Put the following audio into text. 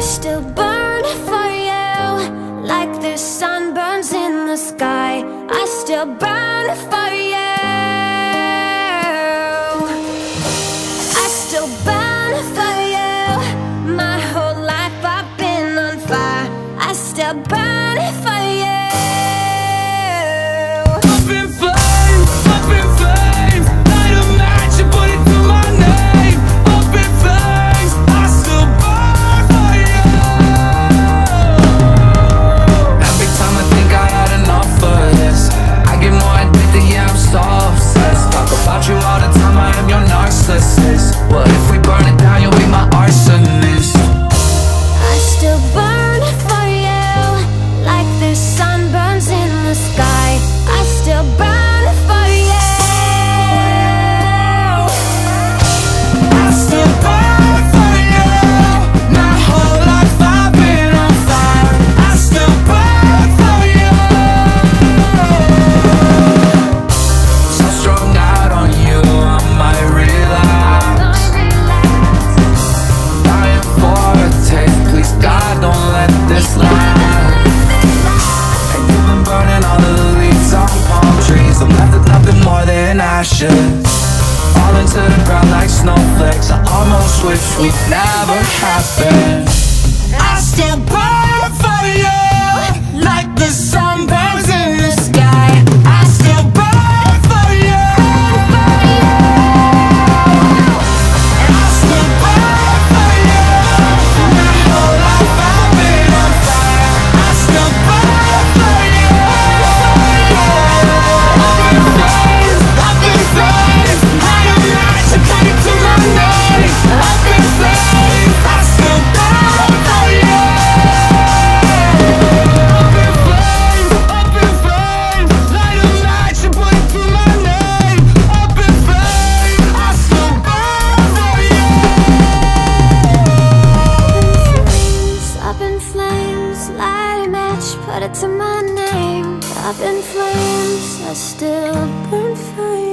still burn for you, like the sun burns in the sky. I still burn for you. I still burn for you. My whole life I've been on fire. I still burn for you. Up in flames, light a match and put it to my name. Up in flames, I still burn for you. Every time I think I had enough of this, I get more addicted, yeah, I'm so obsessed. Talk about you all the time, I am your narcissist. Well, if we burn it down, you'll be my arsonist. I still burn for you, like the sun burns in the sky. I still burn for you. I still burn for you. My whole life I've been on fire. I still burn for you. So strung out on you, I might relapse. Dying for a taste, please God, don't let this last. And you've been burning all of the leaves on palm trees. I'm left with nothing more than ashes, falling to the ground like snowflakes. I almost wish we'd never happened. I still burn for you, like the sun burns in the sky. I still burn for you. And I still burn for you. My whole life I've been on fire. I still burn for you. Up in flames, light a match and put it to my name. Up in flames, I still burn for you. Up in flames, light a match and put it to my name. Up in flames, I still burn for you. Up in flames, light a match, put it to my name. Up in flames, I still burn for you.